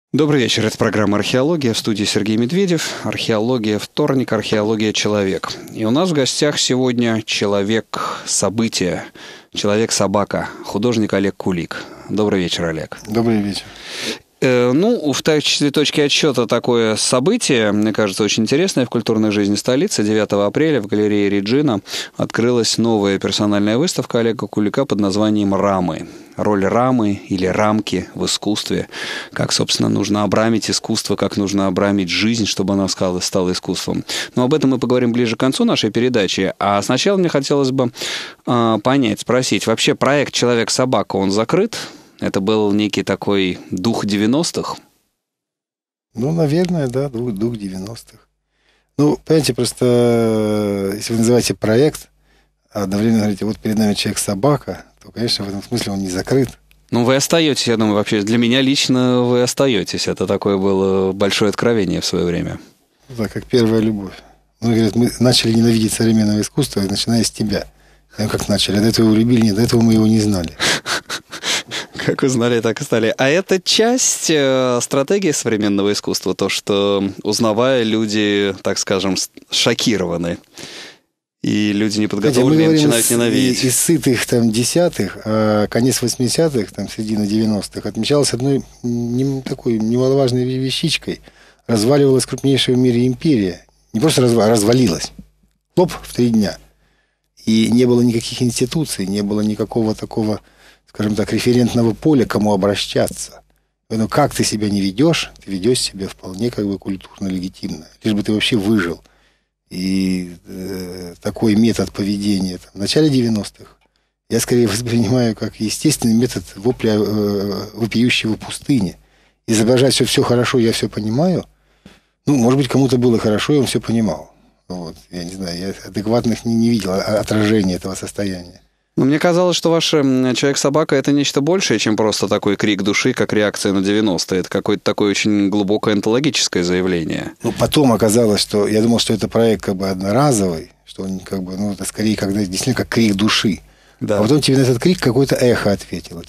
Добрый вечер, это программа «Археология», в студии Сергей Медведев. Археология вторник, археология человек. И у нас в гостях сегодня человек-событие, человек-собака, художник Олег Кулик. Добрый вечер, Олег. Добрый вечер. В качестве точки отсчета такое событие, мне кажется, очень интересное в культурной жизни столицы. 9 апреля в галерее Реджина открылась новая персональная выставка Олега Кулика под названием «Рамы». Роль рамы или рамки в искусстве. Как, собственно, нужно обрамить искусство, как нужно обрамить жизнь, чтобы она стала искусством. Но об этом мы поговорим ближе к концу нашей передачи. А сначала мне хотелось бы спросить, вообще проект «Человек-собака», он закрыт? Это был некий такой дух 90-х? Наверное, да, дух 90-х. Понимаете, просто если вы называете проект, а одновременно говорите, вот перед нами человек-собака, то, конечно, в этом смысле он не закрыт. Вы остаетесь, я думаю, вообще, для меня лично вы остаетесь. Это такое было большое откровение в свое время. Да, как первая любовь. Говорят, мы начали ненавидеть современное искусство, начиная с тебя. Как начали? До этого его любили, нет, до этого мы его не знали. Как узнали, так и стали. А это часть стратегии современного искусства, то, что, узнавая, люди, так скажем, шокированы. И люди неподготовленные начинают ненавидеть. Из сытых десятых, а конец 80-х, середина 90-х, отмечалось одной такой немаловажной вещичкой. Разваливалась крупнейшая в мире империя. Не просто развалилась. Хлоп, в 3 дня. И не было никаких институций, не было никакого такого, скажем так, референтного поля, к кому обращаться. Но как ты себя не ведешь, ты ведешь себя вполне культурно, легитимно. Лишь бы ты вообще выжил. И такой метод поведения в начале 90-х я скорее воспринимаю как естественный метод вопля вопиющего пустыни. Изображать, что все хорошо, я все понимаю. Может быть, кому-то было хорошо, и он все понимал. Я не знаю, я адекватных не видел отражения этого состояния. Мне казалось, что ваш «Человек-собака» — это нечто большее, чем просто такой крик души, как реакция на 90-е. Это какое-то такое очень глубокое онтологическое заявление. Потом оказалось, что я думал, что это проект одноразовый, что он это скорее действительно как крик души. Да. А потом тебе на этот крик какое-то эхо ответило.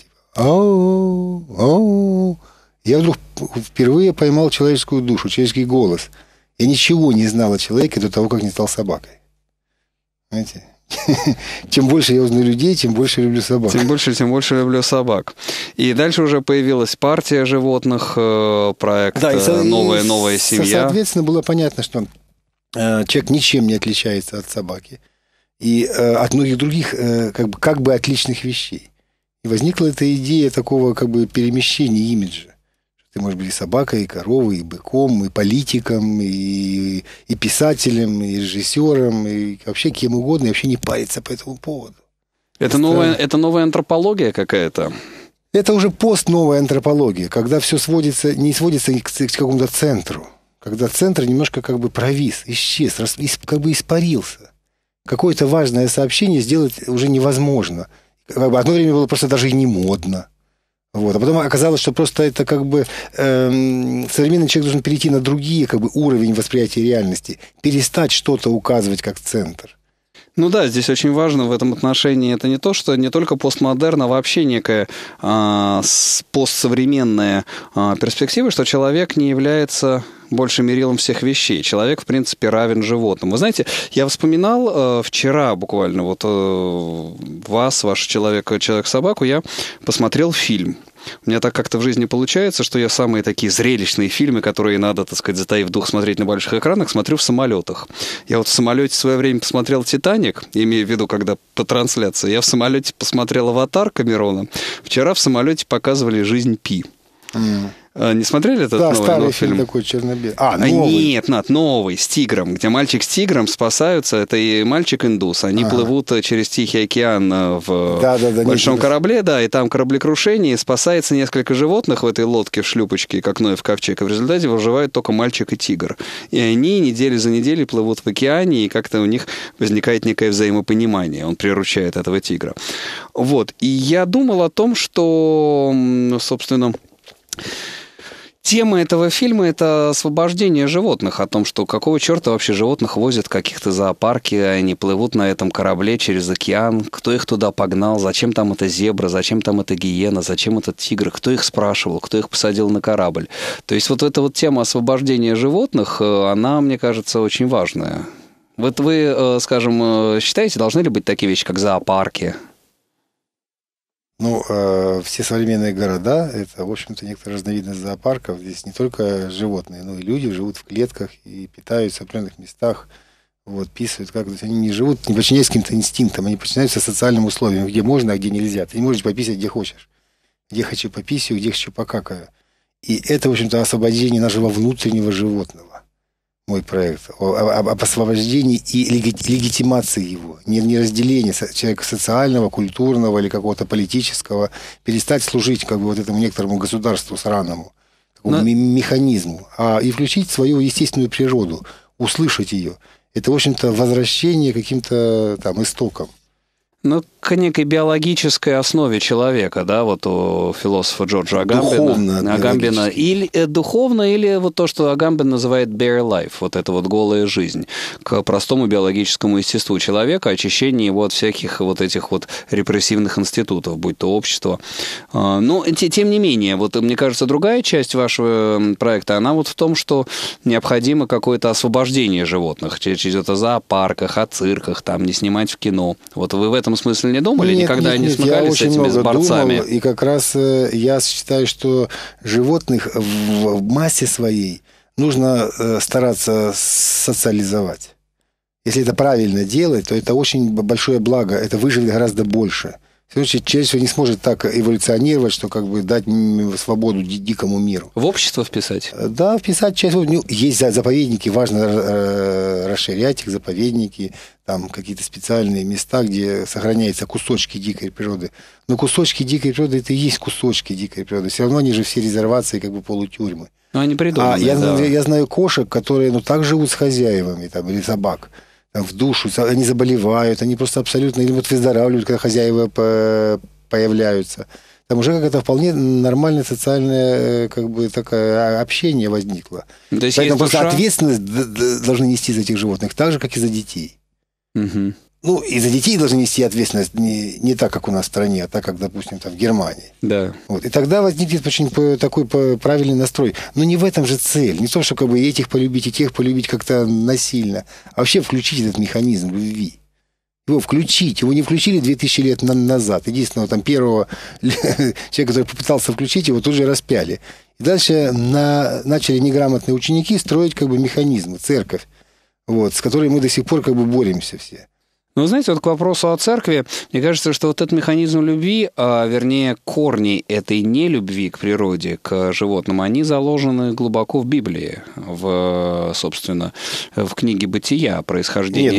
Ау, ау. Я вдруг впервые поймал человеческую душу, человеческий голос. Я ничего не знал о человеке до того, как не стал собакой. Понимаете? Чем больше я узнаю людей, тем больше люблю собак. Тем больше люблю собак. И дальше уже появилась партия животных, проект «Новая семья». Соответственно, было понятно, что человек ничем не отличается от собаки. И от многих других как бы отличных вещей. И возникла эта идея такого перемещения имиджа. Ты можешь быть и собакой, и коровой, и быком, и политиком, и писателем, и режиссером, и вообще кем угодно, и вообще не париться по этому поводу. Это новая антропология какая-то? Это уже постновая антропология, когда все не сводится к какому-то центру. Когда центр немножко провис, исчез, испарился. Какое-то важное сообщение сделать уже невозможно. Одно время было просто даже и не модно. А потом оказалось, что просто это современный человек должен перейти на другие уровень восприятия реальности, перестать что-то указывать как центр. Здесь очень важно в этом отношении это не только постмодерн, а вообще некая постсовременная перспектива, что человек не является больше мерилом всех вещей. Человек, в принципе, равен животным. Вы знаете, я вспоминал вчера буквально ваш человек-собаку, я посмотрел фильм. У меня так как-то в жизни получается, что я самые такие зрелищные фильмы, которые надо, затаив дух, смотреть на больших экранах, смотрю в самолетах. Я в самолете в свое время посмотрел «Титаник», имею в виду, когда по трансляции. Я в самолете посмотрел «Аватар» Камерона. Вчера в самолете показывали «Жизнь Пи». Не смотрели этот новый фильм? Такой черно-белый. Новый. Нет, новый, с тигром, где мальчик с тигром спасаются. Это и мальчик-индус. Они плывут через Тихий океан в большом корабле, и там кораблекрушение, и спасается несколько животных в этой лодке в шлюпочке, как Ноев ковчег. И в результате выживают только мальчик и тигр. И они неделю за неделей плывут в океане, и как-то у них возникает некое взаимопонимание. Он приручает этого тигра. И я думал о том, что, собственно, Тема этого фильма — это освобождение животных, о том, что какого черта вообще животных возят в каких-то зоопарки, они плывут на этом корабле через океан, кто их туда погнал, зачем там эта зебра, зачем там эта гиена, зачем этот тигр, кто их спрашивал, кто их посадил на корабль. То есть вот эта вот тема освобождения животных, она, мне кажется, очень важная. Вот вы, скажем, считаете, должны ли быть такие вещи, как зоопарки? Ну, все современные города, это, в общем-то, некоторая разновидность зоопарков. Здесь не только животные, но и люди живут в клетках и питаются в определенных местах, вот, писают. Как, то есть они не живут, не подчиняясь каким-то инстинктам, они подчиняются социальным условиям, где можно, а где нельзя. Ты не можешь пописать, где хочешь. Где хочу пописаю, где хочу покакаю. И это, в общем-то, освобождение нашего внутреннего животного. Мой проект об освобождении и легитимации его, не разделении человека социального, культурного или какого-то политического, перестать служить как бы вот этому некоторому государству сраному, такому механизму, и включить свою естественную природу, услышать ее. Это, в общем-то, возвращение к каким-то там истокам. Ну, к некой биологической основе человека, да, вот у философа Джорджа Агамбена. Или духовно, или вот то, что Агамбен называет bare life, вот это вот голая жизнь, к простому биологическому естеству человека, очищение его от всяких вот этих вот репрессивных институтов, будь то общество. Но, тем не менее, вот мне кажется, другая часть вашего проекта, она вот в том, что необходимо какое-то освобождение животных. Речь идет о зоопарках, о цирках, там, не снимать в кино. Вот вы в этом смысле не думали? Никогда не смыкались с этими борцами? Думал, и как раз я считаю, что животных в массе своей нужно стараться социализовать. Если это правильно делать, то это очень большое благо, это выживет гораздо больше. Человечество не сможет так эволюционировать, что как бы дать свободу дикому миру. В общество вписать? Да, вписать часть. Ну, есть заповедники, важно расширять их, заповедники, там какие-то специальные места, где сохраняются кусочки дикой природы. Но кусочки дикой природы — это и есть кусочки дикой природы. Все равно они же все резервации, как бы полутюрьмы. Ну, они придуманы, я знаю кошек, которые так живут с хозяевами, там, или собак. Там, в душу, они заболевают, они просто абсолютно или вот выздоравливают, когда хозяева появляются. Там уже какое-то вполне нормальное социальное как бы такое общение возникло. То есть поэтому просто душа? Ответственность должны нести за этих животных так же, как и за детей. Угу. Ну, и за детей должны нести ответственность не так, как у нас в стране, а так, как, допустим, там, в Германии. Да. Вот. И тогда возникнет очень такой правильный настрой. Но не в этом же цель. Не в том, что как бы этих полюбить и тех полюбить как-то насильно, а вообще включить этот механизм любви. Его включить. Его не включили 2000 лет назад. Единственного там первого человека, который попытался включить, его тут же распяли. И дальше начали неграмотные ученики строить как бы механизмы, церковь, вот, с которой мы до сих пор как бы боремся все. Ну, знаете, вот к вопросу о церкви, мне кажется, что вот этот механизм любви, вернее, корни этой нелюбви к природе, к животным, они заложены глубоко в Библии, собственно, в книге «Бытия», происхождение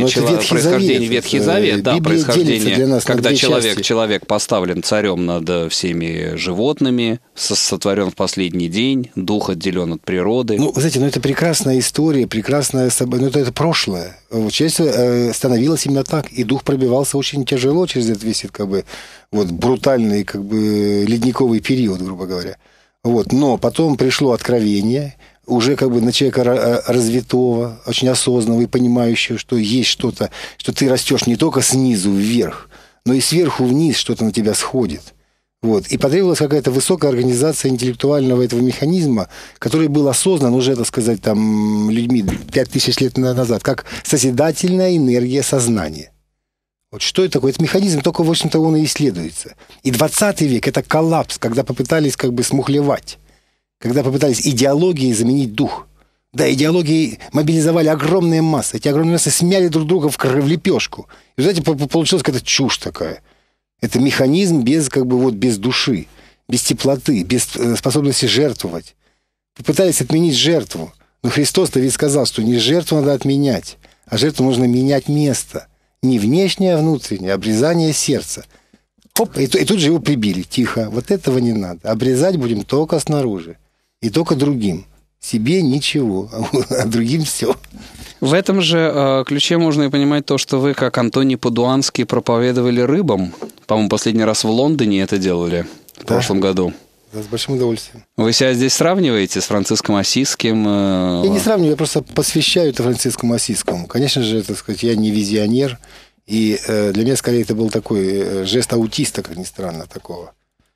Ветхий Завет, да, происхождение, когда человек поставлен царем над всеми животными, сотворен в последний день, дух отделен от природы. Ну, вы знаете, это прекрасная история, прекрасное событие, это прошлое. Человечество становилось именно так. И дух пробивался очень тяжело через этот весь как бы, вот, брутальный как бы, ледниковый период, грубо говоря. Вот. Но потом пришло откровение, уже как бы на человека развитого, очень осознанного и понимающего, что есть что-то, что ты растешь не только снизу вверх, но и сверху вниз что-то на тебя сходит. Вот. И потребовалась какая-то высокая организация интеллектуального этого механизма, который был осознан уже, так сказать, там, людьми 5000 лет назад, как созидательная энергия сознания. Вот что это такое? Это механизм, только, в общем-то, он и исследуется. И 20 век – это коллапс, когда попытались как бы смухлевать, когда попытались идеологией заменить дух. Да, идеологии мобилизовали огромные массы. Эти огромные массы смяли друг друга в лепешку. И, знаете, получилась какая-то чушь такая. Это механизм без, как бы, вот, без души, без теплоты, без способности жертвовать. Попытались отменить жертву. Но Христос-то ведь сказал, что не жертву надо отменять, а жертву нужно менять место. Не внешнее, а внутреннее, обрезание сердца. Хоп, и тут же его прибили. Тихо, вот этого не надо. Обрезать будем только снаружи. И только другим. Себе ничего, а другим все. В этом же ключе можно и понимать то, что вы, как Антоний Падуанский, проповедовали рыбам. По-моему, последний раз в Лондоне это делали в прошлом году. Да, с большим удовольствием. Вы себя здесь сравниваете с Франциском Ассизским? Я не сравниваю, я просто посвящаю это Францискому Ассизскому. Конечно же, так сказать, я не визионер, и для меня, скорее, это был такой жест аутиста, как ни странно, такого.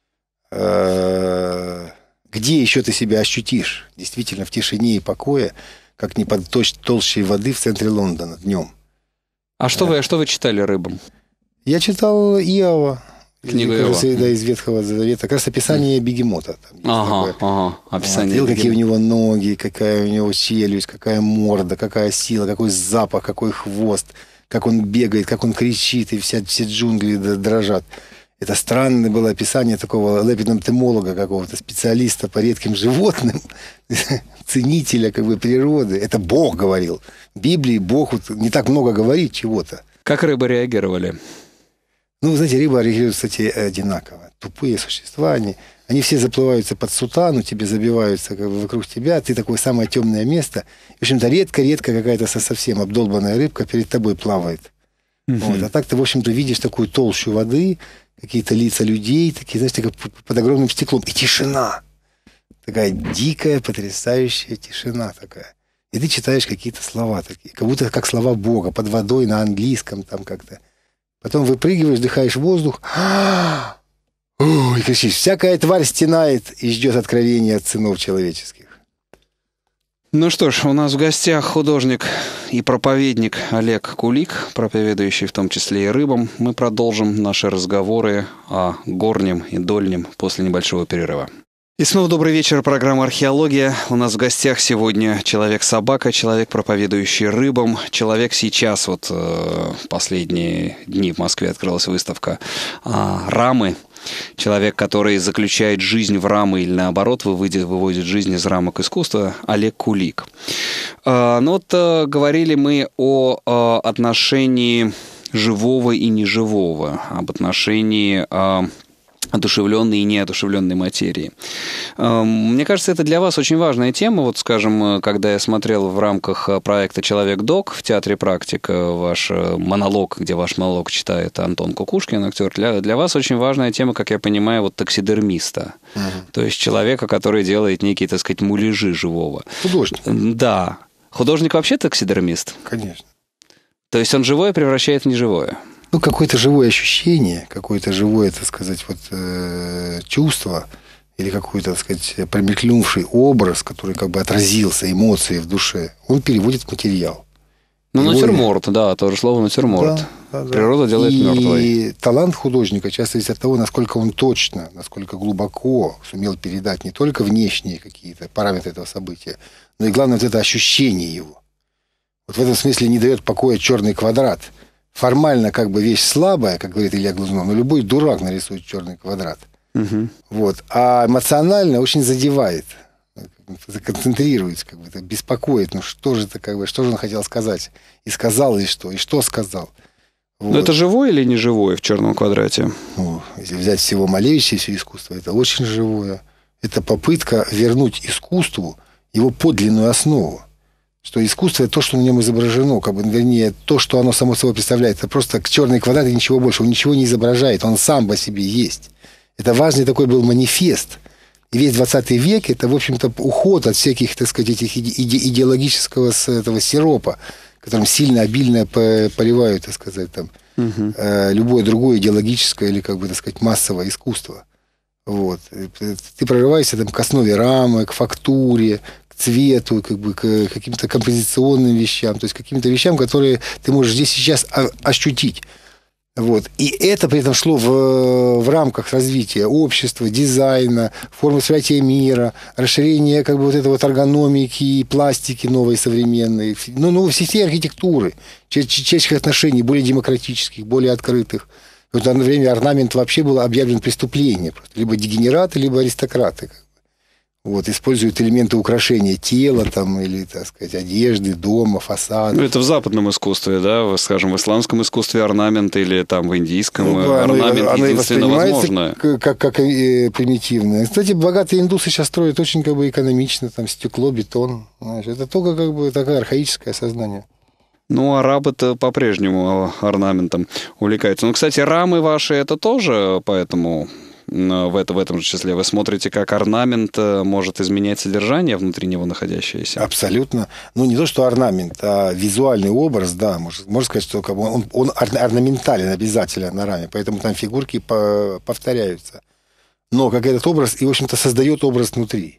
Где еще ты себя ощутишь, действительно, в тишине и покое, как не под толщей воды в центре Лондона днем. А что вы читали рыбам? Я читал Иова. Книгу Иова. Да, из Ветхого Завета. Как раз описание бегемота. Описание вот, какие у него ноги, какая у него челюсть, какая морда, какая сила, какой запах, какой хвост, как он бегает, как он кричит, и все джунгли дрожат. Это странное было описание такого лепидемтемолога, какого-то специалиста по редким животным, ценителя как бы природы. Это Бог говорил. В Библии Бог вот не так много говорит чего-то. Как рыбы реагировали? Ну, вы знаете, рыбы реагируют, кстати, одинаково. Тупые существа, они все заплываются под сутану, тебе забиваются как бы вокруг тебя, ты такое самое темное место. В общем-то, редко какая-то совсем обдолбанная рыбка перед тобой плавает. Вот. А так ты, в общем-то, видишь такую толщу воды, какие-то лица людей, такие, знаешь, как под огромным стеклом. И тишина. Такая дикая, потрясающая тишина такая. И ты читаешь какие-то слова такие, как будто как слова Бога, под водой на английском там как-то. Потом выпрыгиваешь, вдыхаешь воздух, и кричишь: всякая тварь стенает и ждет откровения от сынов человеческих. Ну что ж, у нас в гостях художник и проповедник Олег Кулик, проповедующий в том числе и рыбам. Мы продолжим наши разговоры о горнем и дольнем после небольшого перерыва. И снова добрый вечер, программа «Археология». У нас в гостях сегодня человек-собака, человек, проповедующий рыбам, человек сейчас, вот последние дни в Москве открылась выставка «Рамы». Человек, который заключает жизнь в рамы или наоборот выводит жизнь из рамок искусства, Олег Кулик. Ну вот говорили мы о отношении живого и неживого, об отношении одушевленной и неодушевленной материи. Мне кажется, это для вас очень важная тема. Вот, скажем, когда я смотрел в рамках проекта «Человек-док» в Театре «Практика» ваш монолог, где ваш монолог читает Антон Кукушкин, актер, для вас очень важная тема, как я понимаю, вот таксидермиста. То есть человека, который делает некие, так сказать, муляжи живого. Художник. Да. Художник вообще таксидермист? Конечно. То есть он живое превращает в неживое? Ну, какое-то живое ощущение, какое-то живое, так сказать, вот, чувство или какой-то, так сказать, промелькнувший образ, который как бы отразился, эмоции в душе, он переводит в материал. Ну, натюрморт, да, тоже слово натюрморт. Да. Природа делает мертвой. И талант художника часто зависит от того, насколько он точно, насколько глубоко сумел передать не только внешние какие-то параметры этого события, но и, главное, вот это ощущение его. Вот в этом смысле не дает покоя черный квадрат. Формально как бы вещь слабая, как говорит Илья Глазунов, но любой дурак нарисует черный квадрат. Вот. А эмоционально очень задевает, концентрируется, как бы, это беспокоит. Ну что же это, как бы, что же он хотел сказать? И сказал, и что сказал? Вот. Но это живое или не живое в черном квадрате? Ну, если взять всего Малевича и все искусство, это очень живое. Это попытка вернуть искусству его подлинную основу. Что искусство – это то, что на нем изображено, как бы, вернее, то, что оно само собой представляет. Это просто черный квадрат и ничего больше. Он ничего не изображает, он сам по себе есть. Это важный такой был манифест. И весь 20 век – это, в общем-то, уход от всяких, так сказать, этих идеологического этого сиропа, которым сильно, обильно поливают, так сказать, там, любое другое идеологическое или, как бы, так сказать, массовое искусство. Вот. Ты прорываешься там, к основе рамы, к фактуре, к цвету, как бы, к каким-то композиционным вещам, то есть каким-то вещам, которые ты можешь здесь сейчас ощутить. Вот. И это при этом шло в рамках развития общества, дизайна, формы восприятия мира, расширения как бы, вот этой вот эргономики и пластики новой, современной, ну, всей архитектуры, человеческих отношений, более демократических, более открытых. В то время орнамент вообще был объявлен преступлением. Либо дегенераты, либо аристократы. Вот, используют элементы украшения тела там, или, так сказать, одежды, дома, фасада. Ну, это в западном искусстве, да? Скажем, в исламском искусстве орнамент или там в индийском орнамент оно единственно возможное. Как примитивное. Кстати, богатые индусы сейчас строят очень как бы экономично, там стекло, бетон. Знаешь, это только как бы такое архаическое сознание. Ну, арабы-то по-прежнему орнаментом увлекаются. Ну, кстати, рамы ваши это тоже поэтому в этом же числе? Вы смотрите, как орнамент может изменять содержание внутри него находящееся? Абсолютно. Ну, не то, что орнамент, а визуальный образ, да. Можно сказать, что как бы он орнаментален обязательно на раме, поэтому там фигурки повторяются. Но как этот образ, и, в общем-то, создает образ внутри.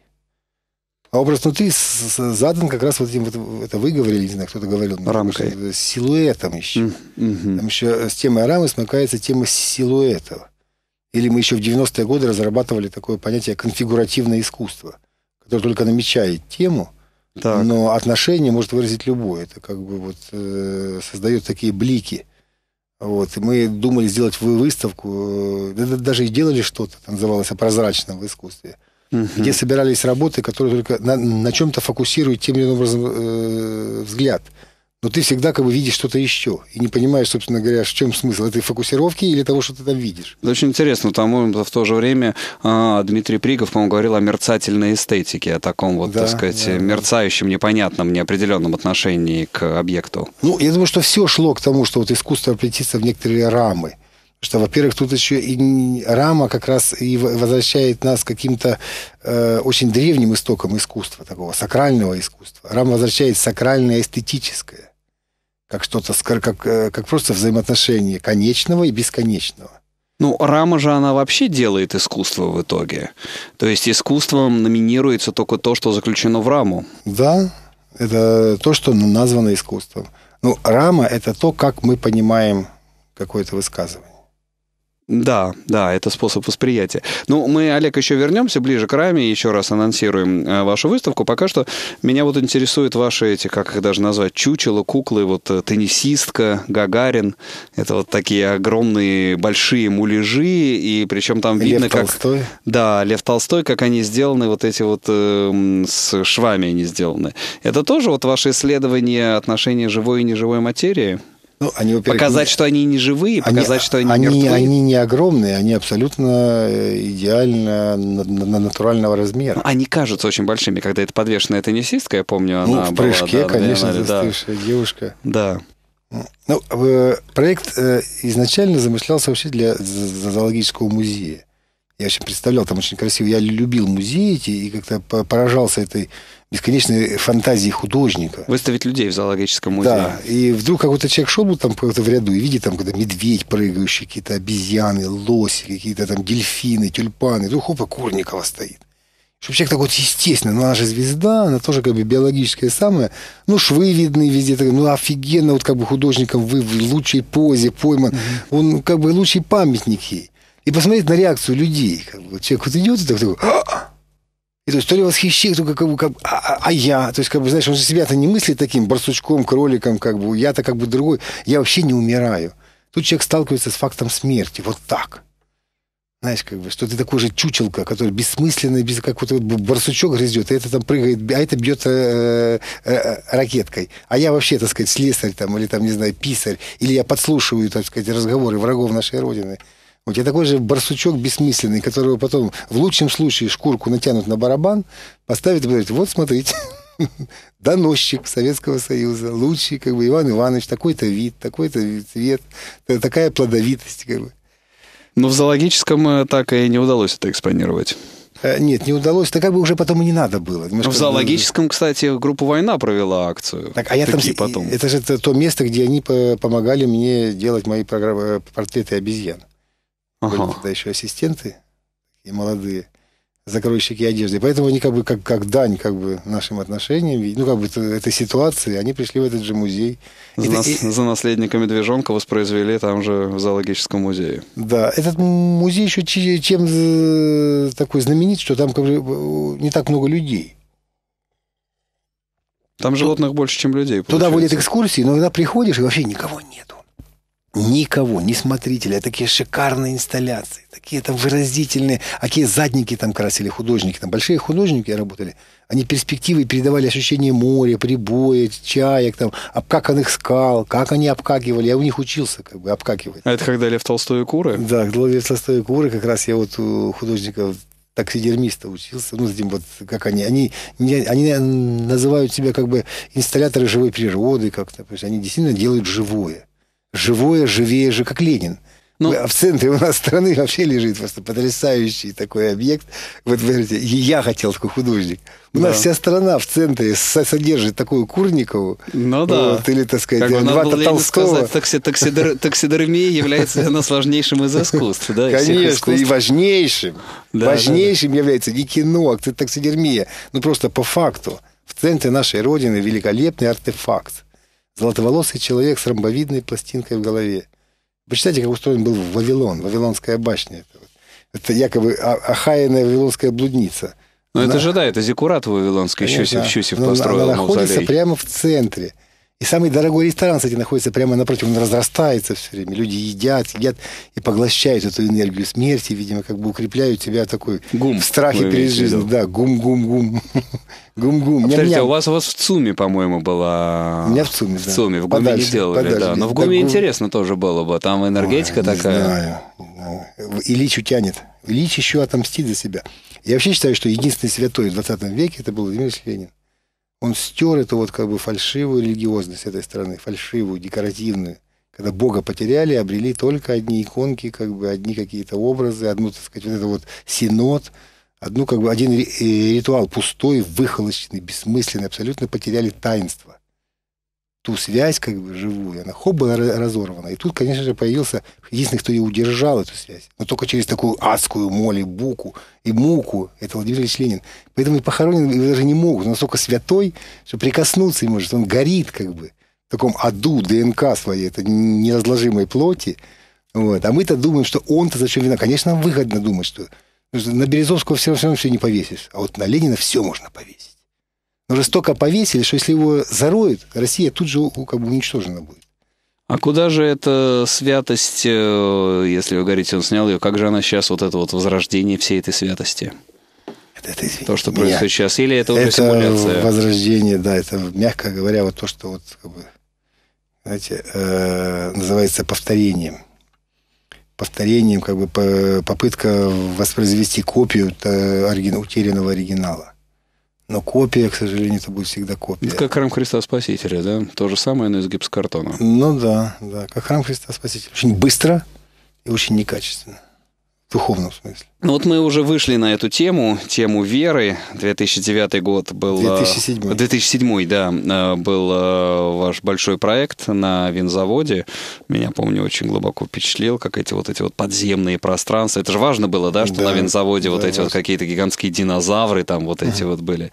А образ внутри задан как раз вот этим, это вы говорили, не знаю, кто-то говорил. Рамкой. С силуэтом еще. Там еще с темой рамы смыкается тема силуэтов. Или мы еще в 90-е годы разрабатывали такое понятие конфигуративное искусство, которое только намечает тему, но отношение может выразить любое. Это как бы вот создает такие блики. Вот. И мы думали сделать выставку, даже и делали что-то, это называлось «О прозрачном в искусстве», где собирались работы, которые только на чем-то фокусируют тем или иным образом взгляд. Но ты всегда как бы видишь что-то еще. И не понимаешь, собственно говоря, в чем смысл этой фокусировки или того, что ты там видишь. Это очень интересно. Там в то же время Дмитрий Пригов, по-моему, говорил о мерцательной эстетике, о таком вот, так сказать, мерцающем, непонятном, неопределенном отношении к объекту. Ну, я думаю, что все шло к тому, что вот искусство превратится в некоторые рамы. Что, во-первых, тут еще и рама как раз и возвращает нас к каким-то очень древним истокам искусства, такого сакрального искусства. Рама возвращает сакральное эстетическое, как что-то, как просто взаимоотношение конечного и бесконечного. Ну, рама же, она вообще делает искусство в итоге. То есть искусством номинируется только то, что заключено в раму. Да, это то, что названо искусством. Ну, рама – это то, как мы понимаем какое-то высказывание. Да, это способ восприятия. Ну, мы, Олег, еще вернемся ближе к раме, еще раз анонсируем вашу выставку. Пока что меня вот интересуют ваши эти, как их даже назвать, чучела, куклы, вот теннисистка, Гагарин. Это вот такие огромные, большие муляжи, и причем там видно, Лев Толстой. Да, Лев Толстой, как они сделаны, вот эти вот с швами они сделаны. Это тоже вот ваше исследование отношений живой и неживой материи? Ну, они, показать, что они не живые, показать, что они мертвые. Они не огромные, они абсолютно идеально натурального размера. Они кажутся очень большими, когда это подвешенная теннисистка, я помню, она в прыжке, была, конечно, застывшая девушка. Да. Ну, проект изначально замышлялся вообще для зоологического музея. Я очень представлял, там очень красиво. Я любил музеи эти и как-то поражался этой бесконечной фантазии художника. Выставить людей в зоологическом музее. Да, и вдруг какой-то человек шел бы там какой-то в ряду и видит там когда медведь прыгающий, какие-то обезьяны, лоси, какие-то там дельфины, тюльпаны. И вдруг хопа, Курникова стоит. Чтобы человек так вот естественно, ну она же звезда, она тоже как бы биологическая самая. Ну, швы видны везде, так, ну офигенно, вот как бы художником вы в лучшей позе пойман. Он как бы лучший памятник ей. И посмотреть на реакцию людей. Как бы, человек вот идет и такой... И то есть то ли восхищение, только а я. То есть, как бы, знаешь, он же себя-то не мыслит таким барсучком, кроликом, как бы, я-то как бы другой. Я вообще не умираю. Тут человек сталкивается с фактом смерти. Вот так. Знаешь, как бы, что ты такой же чучелка, который бессмысленный, как вот барсучок грызет, а это там прыгает, а это бьет ракеткой. А я вообще, так сказать, слесарь там, или там, не знаю, писарь, или я подслушиваю, так сказать, разговоры врагов нашей Родины. У тебя такой же барсучок бессмысленный, которого потом в лучшем случае шкурку натянут на барабан, поставят и говорят, вот смотрите, доносчик Советского Союза, лучший, как бы, Иван Иванович, такой-то вид, такой-то цвет, такая плодовитость, как бы. Но в зоологическом так и не удалось это экспонировать. Нет, не удалось. Так как бы уже потом и не надо было. В зоологическом, кстати, группа «Война» провела акцию. Так, а я там... Потом. Это же то место, где они помогали мне делать мои портреты обезьян. Были тогда еще ассистенты, такие молодые, закройщики одежды. Поэтому они как бы как дань как бы нашим отношениям, ну как бы этой ситуации, они пришли в этот же музей. За наследника медвежонка воспроизвели там же в зоологическом музее. Да, этот музей еще чем такой знаменит, что там как бы не так много людей. Там животных больше, чем людей. Туда водят экскурсии, но когда приходишь, и вообще никого нету. Никого, ни смотрителя, такие шикарные инсталляции, такие там выразительные, какие задники там красили художники, там большие художники работали, они перспективы передавали ощущение моря, прибоя, чаек, там, обкаканных скал, как они обкакивали, я у них учился как бы обкакивать. А это когда Лев Толстой и куры? Да, Лев Толстой и куры, как раз я вот у художников таксидермиста учился, ну, этим вот, как они называют себя как бы инсталляторы живой природы как-то, то есть они действительно делают живое. Живое, живее же, как Ленин. Ну, в центре у нас страны вообще лежит просто потрясающий такой объект. Вот вы говорите, я хотел такой художник. У нас вся страна в центре содержит такую Курникову. Ну да. Вот, или, так сказать, Льва Толстого. Таксидермия является для нас важнейшим из искусств. Да, конечно, и важнейшим. Да, важнейшим является не кино, а таксидермия. Ну, просто по факту. В центре нашей Родины великолепный артефакт. Золотоволосый человек с ромбовидной пластинкой в голове. Почитайте, как устроен был Вавилон, Вавилонская башня. Это якобы Ахайная Вавилонская блудница. Ну, это же, да, это зиккурат Вавилонский, Щусев построил. Она находится прямо в центре. И самый дорогой ресторан, кстати, находится прямо напротив. Он разрастается все время. Люди едят и поглощают эту энергию смерти. Видимо, как бы укрепляют себя такой в страхе перед жизнью. Да, гум-гум-гум. Гум-гум. Подождите, у вас в ЦУМе, по-моему, была... У меня в ЦУМе, да. В ЦУМе, в ГУМе не делали, да. Но в ГУМе интересно тоже было бы. Там энергетика такая. Не знаю. Ильич утянет. Ильич еще отомстит за себя. Я вообще считаю, что единственный святой в 20 веке это был Владимир Ильич Ленин. Он стер эту вот как бы фальшивую религиозность этой страны, фальшивую, декоративную. Когда Бога потеряли, обрели только одни иконки, как бы одни какие-то образы, одну, так сказать, вот это вот синод, одну как бы один ритуал пустой, выхолощенный, бессмысленный, абсолютно потеряли таинство. Ту связь как бы живую, она была разорвана. И тут, конечно же, появился единственный, кто ее удержал, эту связь. Но только через такую адскую моль, буку и муку. Это Владимир Ильич Ленин. Поэтому и похоронен его даже не могут. Он настолько святой, что прикоснуться не может. Он горит как бы в таком аду ДНК своей, это неразложимой плоти. Вот. А мы-то думаем, что он-то зачем виноват. Конечно, нам выгодно думать, что на Березовского все равно все не повесишь. А вот на Ленина все можно повесить. Но жестоко повесили, что если его зароют, Россия тут же как бы уничтожена будет. А куда же эта святость, если вы говорите, он снял ее, как же она сейчас, вот это вот возрождение всей этой святости? Это то, что происходит сейчас, или это уже симуляция? Это возрождение, да, это, мягко говоря, вот то, что вот, как бы, знаете, называется повторением. Повторением, как бы, попытка воспроизвести копию утерянного оригинала. Но копия, к сожалению, это будет всегда копия. Это как храм Христа Спасителя, да? То же самое, но из гипсокартона. Ну да, как храм Христа Спасителя. Очень быстро и очень некачественно. В духовном смысле. Ну вот мы уже вышли на эту тему веры. 2009 год был... 2007. 2007, да, был ваш большой проект на винзаводе. Меня, помню, очень глубоко впечатлил, как эти вот подземные пространства. Это же важно было, да, что на винзаводе вот эти вот какие-то гигантские динозавры там вот эти вот были.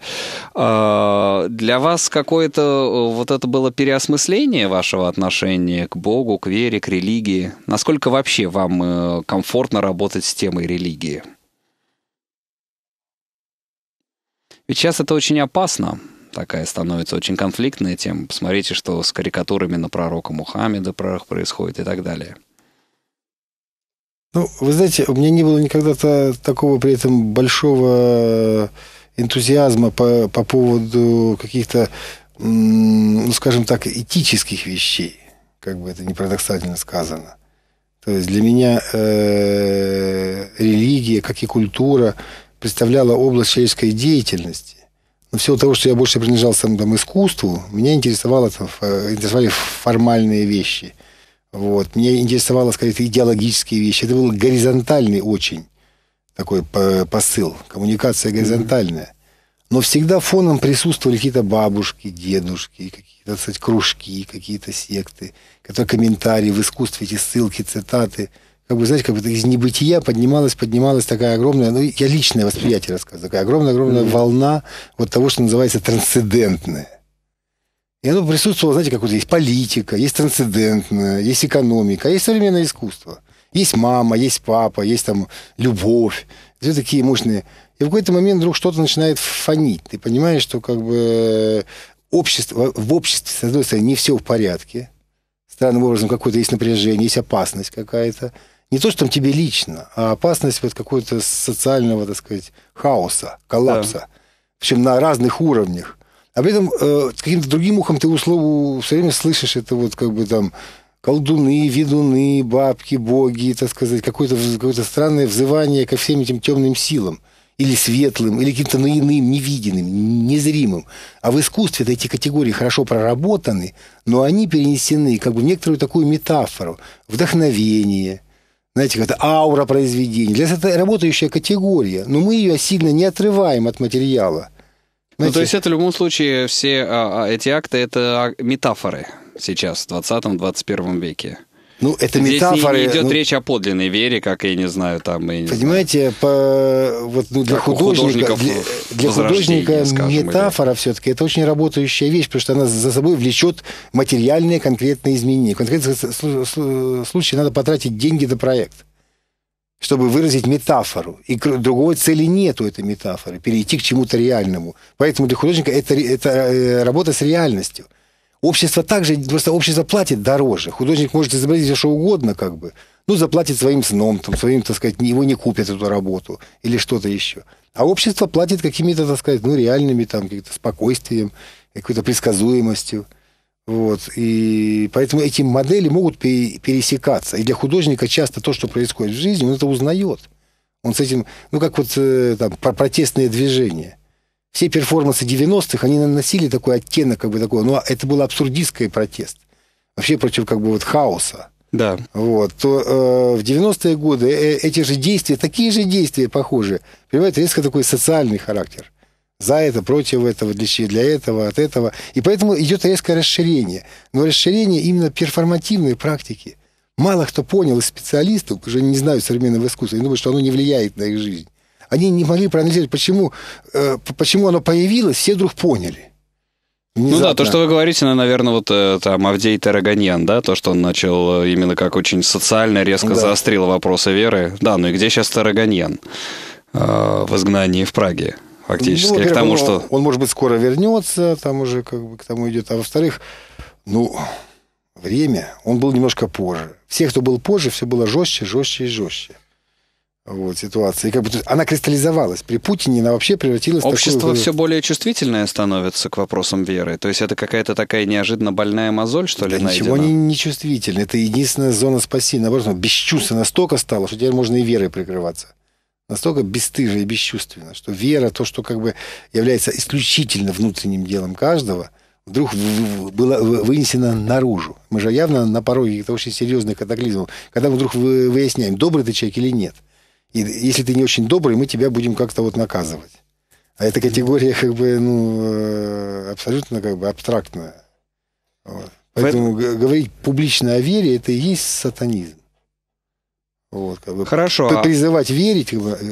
Для вас какое-то вот это было переосмысление вашего отношения к Богу, к вере, к религии? Насколько вообще вам комфортно работать с темой религии? Ведь сейчас это очень опасно, такая становится очень конфликтная тема. Посмотрите, что с карикатурами на пророка Мухаммеда происходит и так далее. Ну, вы знаете, у меня не было никогда такого при этом большого энтузиазма по поводу каких-то, ну, скажем так, этических вещей, как бы это ни парадоксально сказано. То есть для меня религия, как и культура, представляла область человеческой деятельности. Но в силу того, что я больше принадлежал там, искусству, меня интересовали формальные вещи. Вот. Меня интересовало, скорее, идеологические вещи. Это был горизонтальный очень такой посыл, коммуникация горизонтальная. Но всегда фоном присутствовали какие-то бабушки, дедушки, какие-то, так сказать, кружки, какие-то секты, которые комментарии в искусстве, эти ссылки, цитаты. Как бы, знаете, как бы из небытия поднималась такая огромная, ну, я личное восприятие рассказываю, такая огромная волна вот того, что называется трансцендентное. И оно присутствовало, знаете, как вот есть политика, есть трансцендентная, есть экономика, есть современное искусство. Есть мама, есть папа, есть там любовь. Все такие мощные. И в какой-то момент вдруг что-то начинает фонить. Ты понимаешь, что как бы в обществе, с одной стороны, не все в порядке. Странным образом какое-то есть напряжение, есть опасность какая-то. Не то, что там тебе лично, а опасность вот какого-то социального, так сказать, хаоса, коллапса. Да. Причем на разных уровнях. А при этом с каким-то другим ухом ты условно все время слышишь это вот как бы там колдуны, ведуны, бабки, боги, так сказать, какое-то странное взывание ко всем этим темным силам. Или светлым, или каким-то иным, невидимым, незримым. А в искусстве эти категории хорошо проработаны, но они перенесены как бы в некоторую такую метафору. Вдохновение, знаете, какая-то аура произведения. Для нас это работающая категория, но мы ее сильно не отрываем от материала. Ну, то есть это в любом случае все эти акты — это метафоры сейчас, в 20-21 веке. Ну, это здесь метафоры. Не идет речь о подлинной вере, как, я не знаю, там... Понимаете, для художника метафора все-таки это очень работающая вещь, потому что она за собой влечет материальные конкретные изменения. В конкретном случае надо потратить деньги на проект, чтобы выразить метафору. И другой цели нету этой метафоры, перейти к чему-то реальному. Поэтому для художника это работа с реальностью. Общество также, просто общество платит дороже. Художник может изобразить все, что угодно, как бы. Ну, заплатит своим сном, там, своим, так сказать, его не купят эту работу или что-то еще. А общество платит какими-то, так сказать, ну, реальными, там, каким-то спокойствием, какой-то предсказуемостью. Вот. И поэтому эти модели могут пересекаться. И для художника часто то, что происходит в жизни, он это узнает. Он с этим, ну, как вот там, протестные движения. Все перформансы 90-х, они наносили такой оттенок, как бы такой, ну, это был абсурдистский протест. Вообще против, как бы, вот, хаоса. Да. Вот. То в 90-е годы эти же действия, такие же действия похожие, принимают резко такой социальный характер. За это, против этого, для этого, от этого. И поэтому идет резкое расширение. Но расширение именно перформативной практики. Мало кто понял из специалистов, уже не знают современного искусства, они думают, что оно не влияет на их жизнь. Они не могли проанализировать, почему оно появилось, все вдруг поняли. Внезапно. Ну да, то, что вы говорите, наверное, вот там Авдей Тараганьян, да, то, что он начал именно как очень социально резко заострил вопросы веры. Да, ну и где сейчас Тараганьян? В изгнании в Праге, фактически. Ну, к тому, что... Он, может быть, скоро вернется, там уже как бы к тому идет. А во-вторых, ну, время, он был немножко позже. Все, кто был позже, все было жестче, жестче и жестче. Вот ситуация. И как бы она кристаллизовалась. При Путине она вообще превратилась в общество все более чувствительное становится к вопросам веры. То есть это какая-то такая неожиданно больная мозоль, что ли, найдена? Ничего не чувствительно. Это единственная зона спасения. Наоборот, бесчувственно настолько стало, что теперь можно и верой прикрываться. Настолько бесстыжо и бесчувственно, что вера, то, что как бы является исключительно внутренним делом каждого, вдруг было вынесено наружу. Мы же явно на пороге каких-то очень серьезных катаклизмов, когда мы вдруг выясняем, добрый ты человек или нет. И если ты не очень добрый, мы тебя будем как-то вот наказывать. А эта категория как бы, ну, абсолютно как бы абстрактная. Вот. Поэтому говорить публично о вере, это и есть сатанизм. Вот, как бы. Хорошо. Призывать верить, как бы,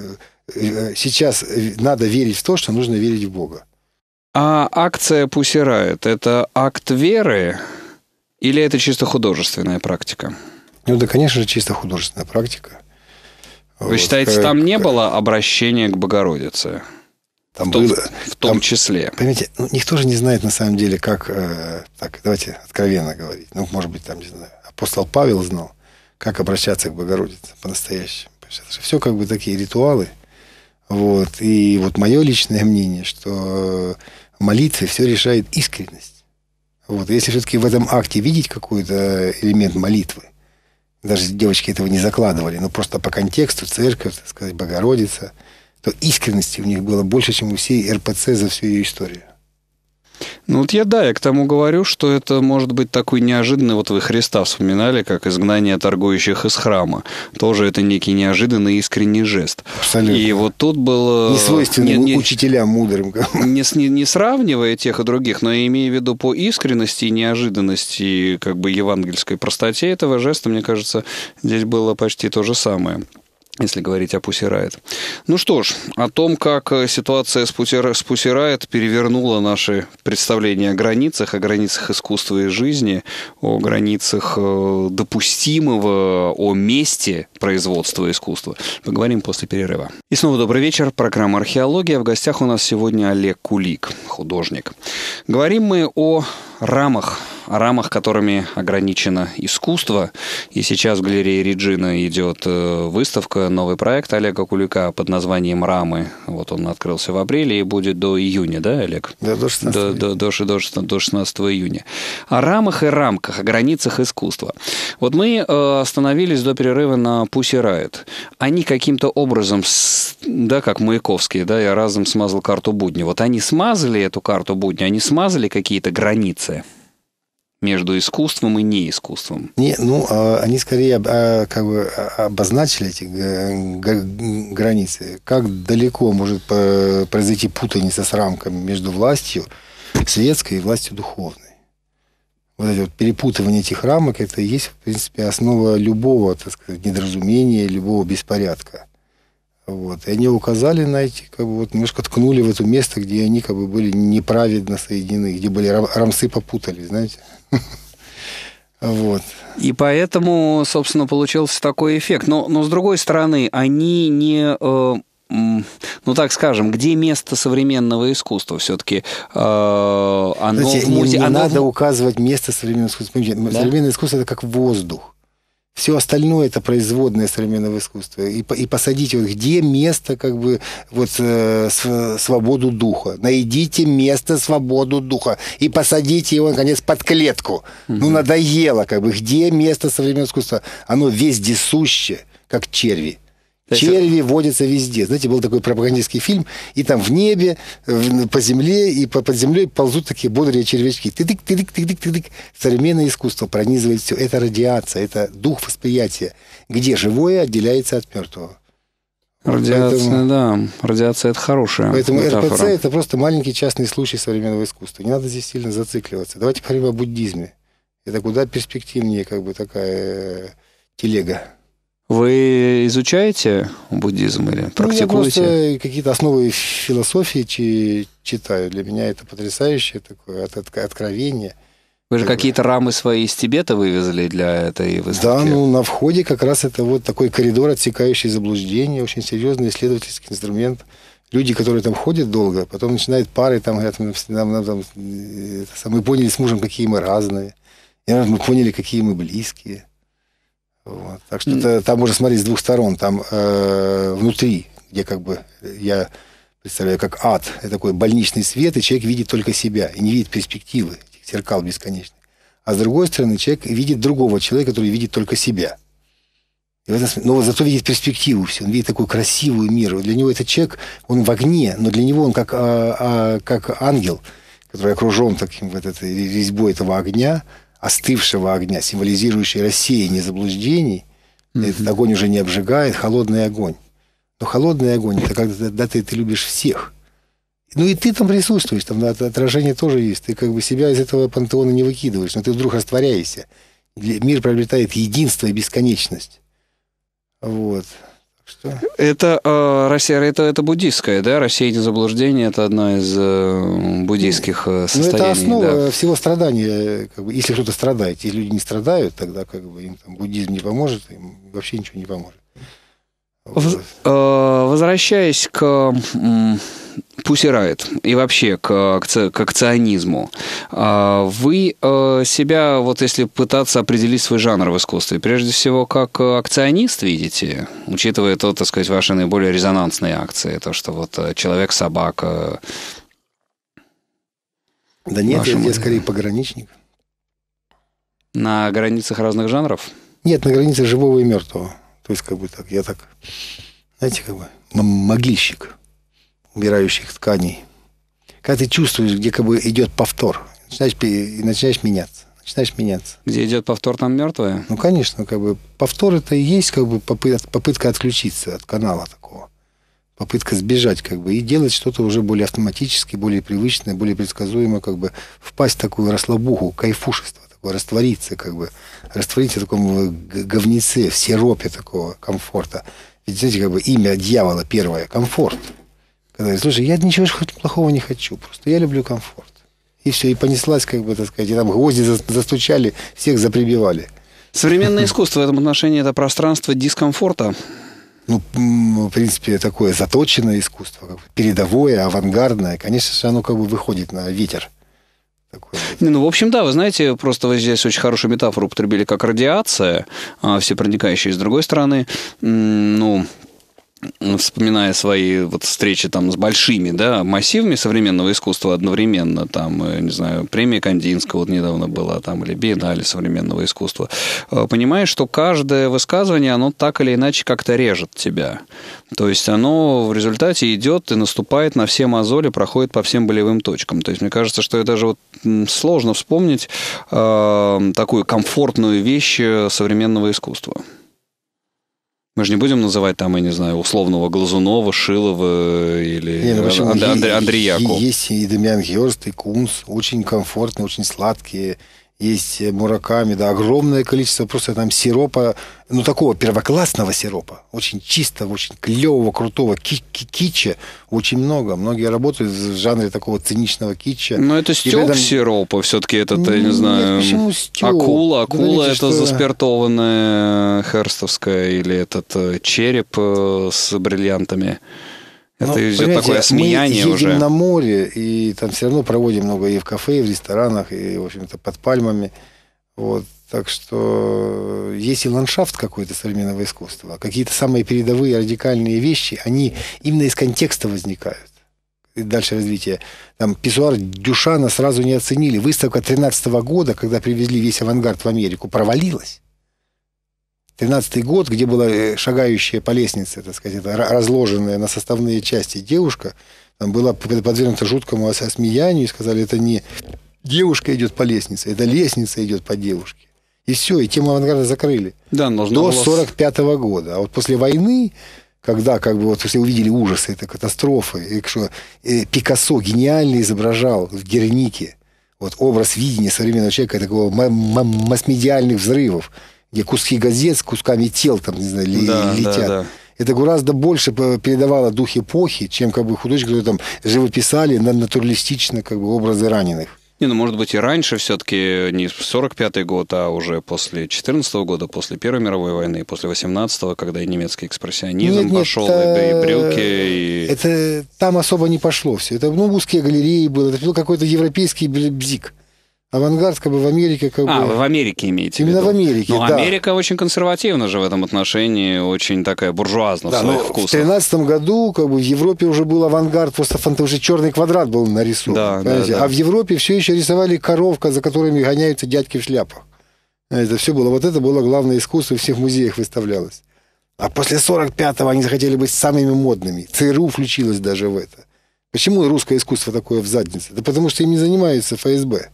сейчас надо верить в то, что нужно верить в Бога. А акция Pussy Riot — это акт веры или это чисто художественная практика? Ну да, конечно же, чисто художественная практика. Вы считаете, там не было обращения к Богородице? Там было. В том числе. Понимаете, ну, никто же не знает на самом деле, как... так, давайте откровенно говорить. Ну, может быть, там, не знаю, апостол Павел знал, как обращаться к Богородице по-настоящему. Это же все как бы такие ритуалы. Вот. И вот мое личное мнение, что в молитве все решает искренность. Вот. Если все-таки в этом акте видеть какой-то элемент молитвы, даже девочки этого не закладывали, но просто по контексту церковь, так сказать, Богородица, то искренности у них было больше, чем у всей РПЦ за всю ее историю. Ну вот я к тому говорю, что это может быть такой неожиданный, вот вы Христа вспоминали, как изгнание торгующих из храма. Тоже это некий неожиданный искренний жест. Абсолютно. И вот тут было... Не свойственно учителям мудрым. Не сравнивая тех и других, но имея в виду по искренности и неожиданности, и как бы евангельской простоте этого жеста, мне кажется, здесь было почти то же самое. Если говорить о Pussy Riot. Ну что ж, о том, как ситуация с Pussy Riot перевернула наши представления о границах искусства и жизни, о границах допустимого, о месте производства искусства, поговорим после перерыва. И снова добрый вечер. Программа «Археология». В гостях у нас сегодня Олег Кулик, художник. Говорим мы о рамах, которыми ограничено искусство. И сейчас в галерее Реджина идет выставка, новый проект Олега Кулика под названием «Рамы». Вот он открылся в апреле и будет до июня, да, Олег? Да, до 16 до 16 июня. О рамах и рамках, о границах искусства. Вот мы остановились до перерыва на Pussy Riot. Они каким-то образом, да, как Маяковский, да, я разом смазал карту будни. Вот они смазали эту карту будни, они смазали какие-то границы. между искусством и неискусством? Они скорее как бы обозначили эти границы. Как далеко может произойти путаница с рамками между властью светской и властью духовной. Вот это вот перепутывание этих рамок, это и есть, в принципе, основа любого, так сказать, недоразумения, любого беспорядка. Вот. И они указали на эти, как бы, вот, немножко ткнули в это место, где они как бы были неправедно соединены, где были рамсы попутали, знаете. Вот. И поэтому, собственно, получился такой эффект. Но с другой стороны, они не... так скажем, где место современного искусства? Все-таки оно... Знаете, не надо указывать место современного искусства. Да? Современное искусство – это как воздух. Все остальное – это производное современного искусства. И посадите, вот, где место, как бы, вот, свободу духа. Найдите место свободу духа. И посадите его, наконец, под клетку. Надоело, как бы. Где место современного искусства? Оно вездесуще, как черви. Черви водятся везде. Знаете, был такой пропагандистский фильм, и там в небе, по земле, и под землей ползут такие бодрые червячки. Тыдык. Современное искусство пронизывает все. Это радиация, это дух восприятия, где живое отделяется от мертвого. Радиация, да. Радиация – это хорошая Поэтому метафора. РПЦ – это просто маленький частный случай современного искусства. Не надо здесь сильно зацикливаться. Давайте поговорим о буддизме. Это куда перспективнее, как бы, такая телега. Вы изучаете буддизм или практикуете? Я просто какие-то основы философии читаю. Для меня это потрясающее такое откровение. Вы же какие-то рамы свои из Тибета вывезли для этой выставки? Да, на входе как раз это вот такой коридор, отсекающий заблуждения, очень серьезный исследовательский инструмент. Люди, которые там ходят долго, потом начинают пары, там говорят, мы поняли с мужем, какие мы разные. И мы поняли, какие мы близкие. Вот. Так что там можно смотреть с двух сторон. Там внутри, где как бы я представляю как ад, это такой больничный свет, и человек видит только себя и не видит перспективы этих зеркал бесконечных. А с другой стороны, человек видит другого человека, который видит только себя. Но зато видит перспективу все. Он видит такой красивый мир. Для него этот человек, он в огне, но для него он как ангел, который окружен таким вот этой резьбой этого огня, остывшего огня, символизирующий рассеяние заблуждений. Этот огонь уже не обжигает, холодный огонь. Но холодный огонь – это когда ты любишь всех. И ты там присутствуешь, там отражение тоже есть. Ты как бы себя из этого пантеона не выкидываешь, но ты вдруг растворяешься. Мир приобретает единство и бесконечность. Вот. Что? Это буддистское, да? Рассеяние заблуждений – это одна из буддийских состояний. Это основа всего страдания. Как бы, если кто-то страдает, если люди не страдают, тогда как бы, им там, буддизм не поможет, им вообще ничего не поможет. Вот. Возвращаясь к Pussy Riot и вообще к акционизму, вы себя, вот если пытаться определить свой жанр в искусстве, прежде всего как акционист видите, учитывая то, так сказать, ваши наиболее резонансные акции, то, что вот человек-собака... Да нет, я скорее пограничник. На границах разных жанров? Нет, на границе живого и мертвого. То есть, как бы так, я так, знаете, как бы могильщик умирающих тканей. Когда ты чувствуешь, где как бы идет повтор, начинаешь меняться. Где идет повтор, там мертвое? Ну, конечно, как бы повтор это и есть как бы попытка отключиться от канала такого. Попытка сбежать, как бы, и делать что-то уже более автоматически, более привычное, более предсказуемое, как бы впасть в такую расслабуху, кайфушество, такое, раствориться в таком говнеце, в сиропе такого комфорта. Ведь, знаете, как бы имя дьявола первое – комфорт. Когда, слушай, я ничего плохого не хочу, просто я люблю комфорт. И все, и понеслась, как бы, так сказать, и там гвозди застучали, всех заприбивали. Современное искусство в этом отношении – это пространство дискомфорта? В принципе, такое заточенное искусство, как бы передовое, авангардное. Конечно же, оно как бы выходит на ветер. В общем, да, вы знаете, просто вы здесь очень хорошую метафору употребили, как радиация всепроникающая. С другой стороны, вспоминая свои вот встречи там с большими, да, массивами современного искусства одновременно, там, не знаю, премия Кандинского вот недавно была, там, или биеннале современного искусства, понимаешь, что каждое высказывание, оно так или иначе как-то режет тебя. То есть оно в результате идет и наступает на все мозоли, проходит по всем болевым точкам. То есть мне кажется, что даже вот сложно вспомнить такую комфортную вещь современного искусства. Мы же не будем называть там, я не знаю, условного Глазунова, Шилова или Андреяку. Есть и Демьян Гёрст, и Кунс, очень комфортные, очень сладкие. Есть Мураками, да, огромное количество просто там сиропа, ну, такого первоклассного сиропа, очень чистого, очень клевого, крутого китча, очень много. Многие работают в жанре такого циничного китча. Но это стёк сиропа, все-таки это, я не знаю, почему стёк? Акула Говорите, это что... заспиртованная херстовская, или этот череп с бриллиантами. Это идет такое осмеяние мы уже. едем на море, и там все равно проводим много и в кафе, и в ресторанах, и, в общем-то, под пальмами. Вот. Так что есть и ландшафт какой-то современного искусства. Какие-то самые передовые радикальные вещи, они именно из контекста возникают. И дальше развитие. Там писсуар Дюшана сразу не оценили. Выставка 2013 года, когда привезли весь авангард в Америку, провалилась. 13-й год, где была шагающая по лестнице, так сказать, разложенная на составные части девушка, там была подвергнута жуткому осмеянию, и сказали, это не девушка идет по лестнице, это лестница идет по девушке. И все, и тему авангарда закрыли. Да, до 1945 года. А вот после войны, когда как бы вот все увидели ужасы этой катастрофы, и что Пикассо гениально изображал в Гернике вот образ видения современного человека, такого масс-медиальных взрывов, где куски газет с кусками тел там, не знаю, летят. Да. Это гораздо больше передавало дух эпохи, чем как бы художники, которые там живописали натуралистично как бы образы раненых. Не, ну, может быть, и раньше все-таки, не 45-й год, а уже после 14-го года, после Первой мировой войны, после 18-го, когда и немецкий экспрессионизм пошел, и брюки, и... Это там особо не пошло все. Это, узкие галереи было, это был какой-то европейский бзик. Авангард как бы в Америке как бы... вы в Америке имеете именно в виду? В Америке, да. Америка очень консервативна же в этом отношении, очень такая буржуазна в своих вкусах. В 2013 году как бы в Европе уже был авангард, просто уже черный квадрат был нарисован. Да. А в Европе все еще рисовали коровка, за которыми гоняются дядьки в шляпах. Это все было, вот это было главное искусство, в всех музеях выставлялось. А после 45-го они захотели быть самыми модными. ЦРУ включилось даже в это. Почему русское искусство такое в заднице? Да потому что им не занимается ФСБ.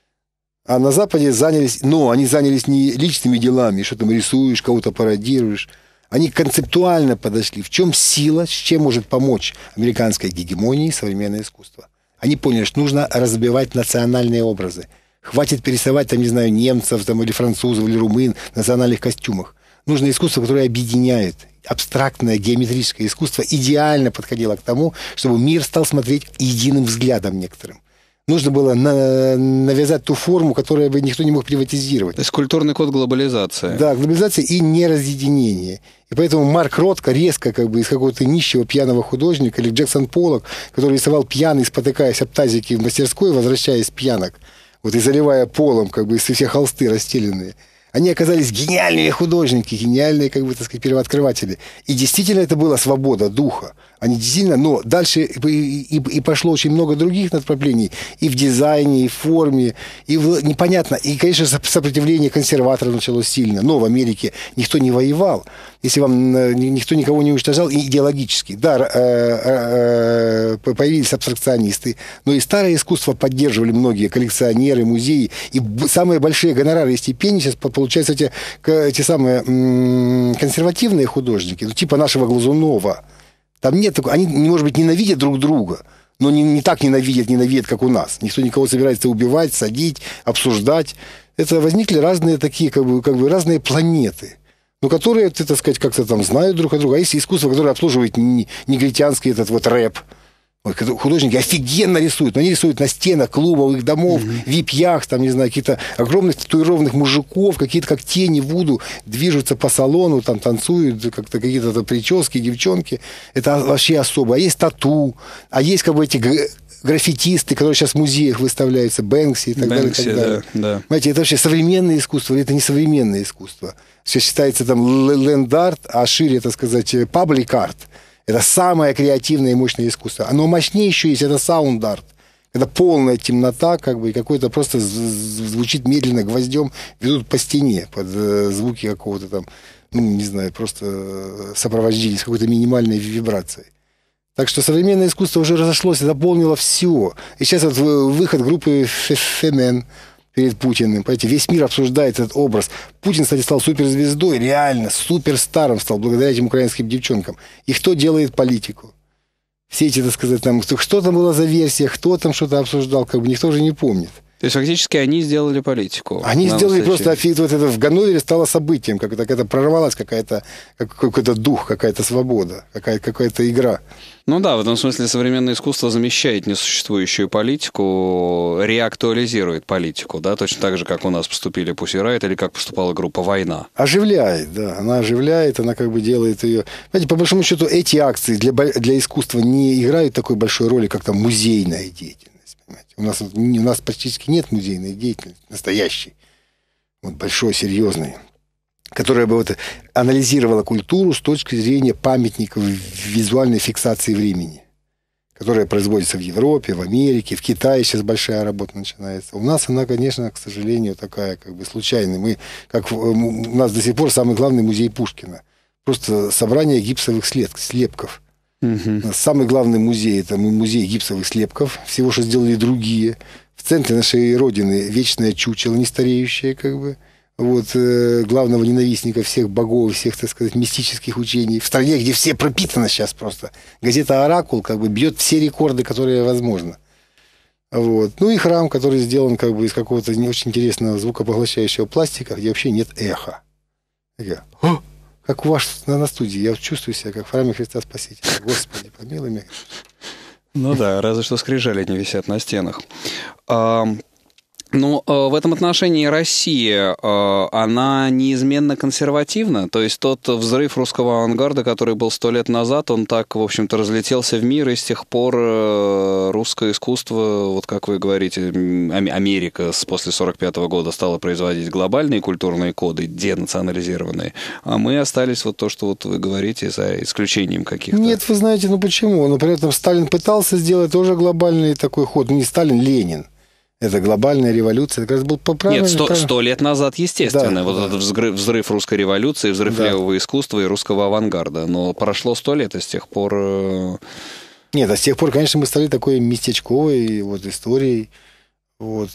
А на Западе они занялись не личными делами, что там рисуешь, кого-то пародируешь. Они концептуально подошли. В чем сила, с чем может помочь американской гегемонии современное искусство? Они поняли, что нужно разбивать национальные образы. Хватит перерисовать, там, не знаю, немцев там, или французов, или румын в национальных костюмах. Нужно искусство, которое объединяет. Абстрактное геометрическое искусство идеально подходило к тому, чтобы мир стал смотреть единым взглядом некоторым. Нужно было навязать ту форму, которую бы никто не мог приватизировать. То есть культурный код глобализации. Да, глобализация и неразъединение. И поэтому Марк Ротко резко как бы из какого-то нищего пьяного художника, или Джексон Поллок, который рисовал пьяный, спотыкаясь об тазике в мастерской, возвращаясь с пьянок, вот и заливая полом как бы все холсты расстеленные. Они оказались гениальные художники, гениальные, как бы, так сказать, первооткрыватели. И действительно это была свобода духа. Они действительно, но дальше и пошло очень много других направлений. И в дизайне, и в форме, и непонятно. И, конечно, сопротивление консерваторов началось сильно. Но в Америке никто не воевал. Если вам никто никого не уничтожал идеологически. Да, появились абстракционисты, но и старое искусство поддерживали многие коллекционеры, музеи. И самые большие гонорары и стипендии сейчас получаются те самые консервативные художники, ну, типа нашего Глазунова. Там нет такого, они, может быть, ненавидят друг друга, но не так ненавидят, как у нас. Никто никого собирается убивать, садить, обсуждать. Это возникли разные такие, как бы разные планеты, но которые, так сказать, как-то там знают друг от друга. А есть искусство, которое обслуживает негритянский этот вот рэп. Художники офигенно рисуют, но они рисуют на стенах клубов, их домов, вип-яхт, там, не знаю, какие-то огромных татуированных мужиков, какие-то как тени Вуду движутся по салону, там танцуют, как-то какие-то прически, девчонки. Это вообще особо. А есть тату, а есть как бы эти граффитисты, которые сейчас в музеях выставляются, Бэнкси и так далее. И так далее. Да. Понимаете, это вообще современное искусство или это не современное искусство? Сейчас считается там ленд-арт, а шире, так сказать, паблик-арт. Это самое креативное и мощное искусство. Оно мощнее еще есть, это саунд-арт. Когда полная темнота, как бы, и какой-то просто звучит медленно гвоздем, ведут по стене под звуки какого-то там, ну, не знаю, просто сопровождения с какой-то минимальной вибрацией. Так что современное искусство уже разошлось и заполнило все. И сейчас вот выход группы «Фемен» перед Путиным. Понимаете, весь мир обсуждает этот образ. Путин, кстати, стал суперзвездой, реально суперстаром стал, благодаря этим украинским девчонкам. И кто делает политику? Все эти, так сказать, там, что там было за версия, кто там что-то обсуждал, как бы никто же не помнит. То есть, фактически, они сделали политику. Они сделали просто, вот это в Ганновере стало событием, как это прорвалась какой-то дух, какая-то свобода, какая-то игра. Ну да, в этом смысле современное искусство замещает несуществующую политику, реактуализирует политику, да, точно так же, как у нас поступили Pussy Riot или как поступала группа «Война». Оживляет, да, она оживляет, она как бы делает ее... Знаете, по большому счету, эти акции для искусства не играют такой большой роли, как там музейная деятельность. У нас практически нет музейной деятельности, настоящей, вот большой, серьезной, которая бы вот анализировала культуру с точки зрения памятников визуальной фиксации времени, которая производится в Европе, в Америке, в Китае сейчас большая работа начинается. У нас она, конечно, к сожалению, такая как бы случайная. У нас до сих пор самый главный музей Пушкина. Просто собрание гипсовых слепков. Угу. Самый главный музей – это музей гипсовых слепков, всего, что сделали другие. В центре нашей Родины вечное чучело, не стареющее, как бы. Вот, главного ненавистника всех богов, всех, так сказать, мистических учений. В стране, где все пропитаны сейчас просто. Газета «Оракул» как бы бьет все рекорды, которые возможно. Вот. Ну и храм, который сделан как бы из какого-то не очень интересного звукопоглощающего пластика, где вообще нет эха. Как у вас на студии. Я чувствую себя, как в храме Христа Спасителя. Господи, помилуй меня. Ну да, разве что скрижали не висят на стенах. Ну, в этом отношении Россия, она неизменно консервативна. То есть тот взрыв русского авангарда, который был 100 лет назад, он так, в общем-то, разлетелся в мир, и с тех пор русское искусство, вот как вы говорите, Америка после 1945 года стала производить глобальные культурные коды, денационализированные, а мы остались вот то, что вот вы говорите, за исключением каких-то. Нет, вы знаете, ну почему? Но при этом Сталин пытался сделать тоже глобальный такой ход. Не Сталин, Ленин. Это глобальная революция. Это как раз был поправлен. Нет, 100 лет назад, естественно. Да, вот этот взрыв русской революции, взрыв левого искусства и русского авангарда. Но прошло 100 лет, и с тех пор... Нет, а с тех пор, конечно, мы стали такой местечковой вот историей. Вот,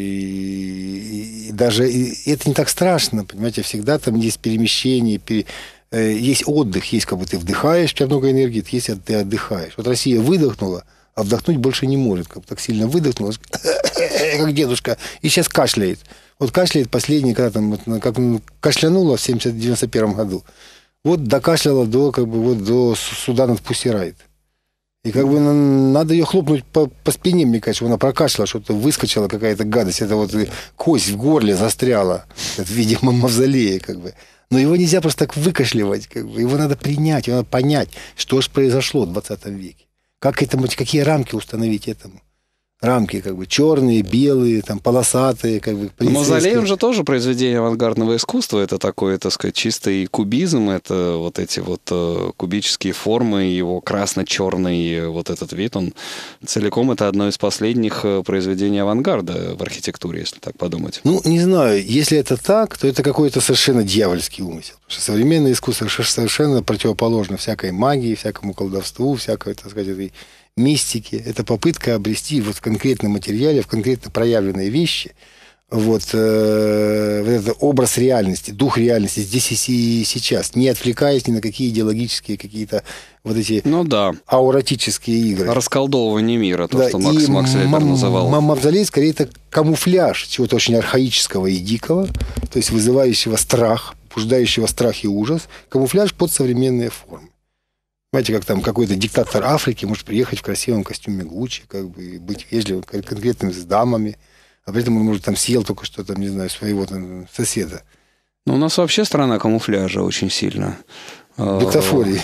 и даже это не так страшно, понимаете, всегда там есть перемещение, есть отдых, есть как бы ты вдыхаешь, у тебя много энергии, есть ты отдыхаешь. Вот Россия выдохнула, а вдохнуть больше не может. Как так сильно выдохнула, как дедушка, и сейчас кашляет. Вот кашляет последний, когда там, как кашлянула в 1991 году, вот докашляла до суда над Pussy Riot. И как бы надо ее хлопнуть по спине, мне кажется, она прокашляла, что-то выскочила какая-то гадость, это вот кость в горле застряла, это в виде мавзолея, как бы. Но его нельзя просто так выкашливать, как бы. Его надо принять, его надо понять, что же произошло в 20 веке. Какие рамки установить этому? Рамки как бы черные, белые, там, полосатые. Как бы, Мавзолей, он же тоже произведение авангардного искусства. Это такой, так сказать, чистый кубизм. Это вот эти вот кубические формы, его красно-черный вот этот вид. Он целиком это одно из последних произведений авангарда в архитектуре, если так подумать. Ну, не знаю. Если это так, то это какой-то совершенно дьявольский умысел. Потому что современное искусство совершенно противоположно всякой магии, всякому колдовству, всякой, так сказать, этой мистики. Это попытка обрести вот в конкретном материале, в конкретно проявленные вещи вот этот образ реальности, дух реальности здесь и сейчас, не отвлекаясь ни на какие идеологические какие-то вот эти ауратические игры. Расколдовывание мира, то, что Макс Вебер называл. Мавзолей скорее это камуфляж чего-то очень архаического и дикого, то есть вызывающего страх, побуждающего страх и ужас, камуфляж под современные формы. Понимаете, как там какой-то диктатор Африки может приехать в красивом костюме Гуччи, как бы быть вежливым, конкретным с дамами, а при этом он, может, там съел только что, там, не знаю, своего там соседа. Ну, у нас вообще страна камуфляжа очень сильно. Бутафории.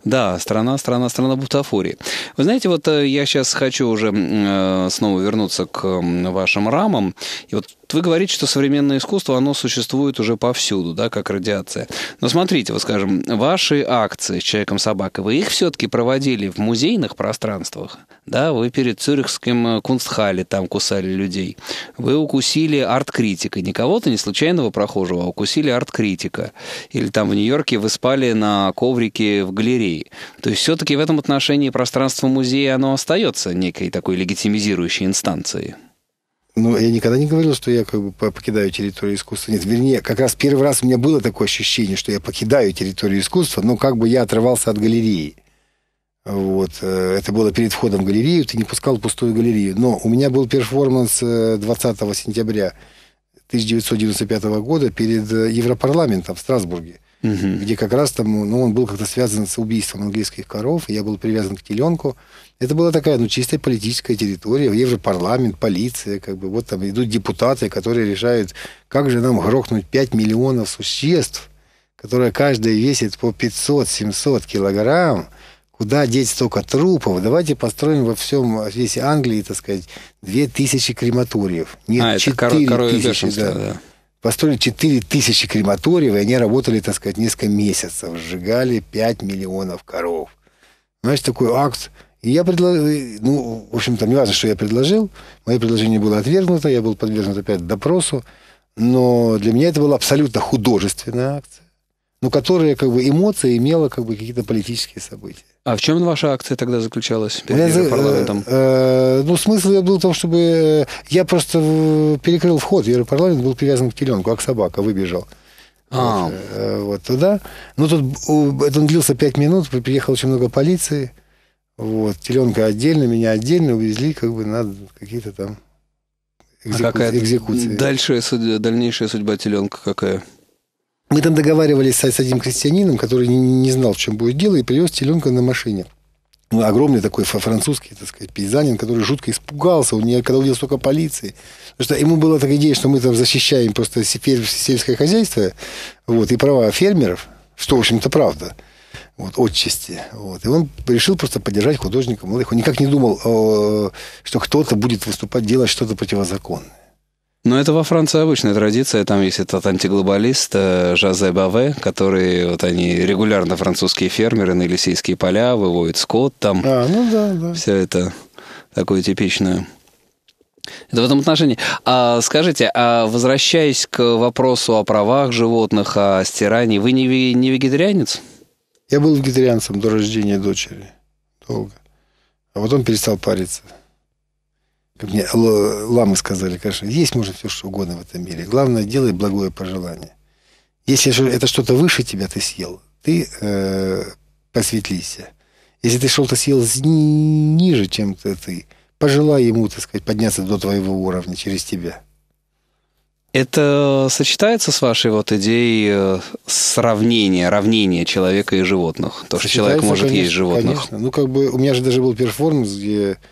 Да, страна бутафории. Вы знаете, вот я сейчас хочу уже снова вернуться к вашим рамам. И вот вы говорите, что современное искусство, оно существует уже повсюду, да, как радиация. Но смотрите, вот скажем, ваши акции с «Человеком-собакой», вы их все-таки проводили в музейных пространствах, да? Вы перед Цюрихским Кунстхалле там кусали людей. Вы укусили арт-критика. Не кого-то, не случайного прохожего, а укусили арт-критика. Или там в Нью-Йорке вы спали на коврике в галерее. То есть все-таки в этом отношении пространство музея, оно остается некой такой легитимизирующей инстанцией. Ну, я никогда не говорил, что я как бы покидаю территорию искусства. Нет, вернее, как раз первый раз у меня было такое ощущение, что я покидаю территорию искусства, но как бы я отрывался от галереи. Вот. Это было перед входом в галерею, ты не пускал пустую галерею. Но у меня был перформанс 20 сентября 1995 года перед Европарламентом в Страсбурге, где как раз там, ну, он был как-то связан с убийством английских коров, и я был привязан к теленку. Это была такая, ну, чистая политическая территория, Европарламент, полиция, как бы, вот там идут депутаты, которые решают, как же нам грохнуть 5 миллионов существ, которые каждая весит по 500-700 килограмм, куда деть столько трупов? Давайте построим во всем весь Англии, так сказать, 2000 крематориев. Нет, 4000, да. Построили 4000 крематориев, и они работали, так сказать, несколько месяцев. Сжигали 5 миллионов коров. Знаешь, такой акт. И я предложил, ну, в общем-то, не важно, что я предложил. Мое предложение было отвергнуто, я был подвергнут опять допросу. Но для меня это была абсолютно художественная акция, но которая, как бы, эмоции имела, как бы, какие-то политические события. А в чем ваша акция тогда заключалась перед Европарламентом? Ну, смысл был в том, чтобы... Я просто перекрыл вход. Европарламент был привязан к теленку, как собака, выбежал. Вот туда. Ну, тут это длился 5 минут, приехало очень много полиции. Вот, теленка отдельно, меня отдельно увезли, как бы, на какие-то там экзекуции. Дальнейшая судьба теленка какая? Мы там договаривались с одним крестьянином, который не знал, в чем будет дело, и привез теленка на машине. Ну, огромный такой французский, так сказать, пейзанин, который жутко испугался, когда увидел столько полиции. Потому что ему была такая идея, что мы там защищаем просто сельское хозяйство, вот, и права фермеров, что, в общем-то, правда. Вот, отчасти. Вот. И он решил просто поддержать художника молодых. Он никак не думал, что кто-то будет выступать, делать что-то противозаконное. Но это во Франции обычная традиция. Там есть этот антиглобалист Жозе Бове, который, вот они регулярно, французские фермеры на Елисейские поля выводят скот там. Ну да. Все это такое типичное. Это в этом отношении. Скажите, возвращаясь к вопросу о правах животных, о стирании, вы не вегетарианец? Я был вегетарианцем до рождения дочери. Долго. А потом перестал париться. Как мне ламы сказали, конечно, есть можно все, что угодно в этом мире. Главное, делай благое пожелание. Если это что-то выше тебя ты съел, ты просветлися. Если ты что-то съел ниже, чем ты, пожелай ему, так сказать, подняться до твоего уровня через тебя. Это сочетается с вашей вот идеей равнения человека и животных? То, что человек может есть животных. Конечно. Ну, как бы, у меня же даже был перформанс, где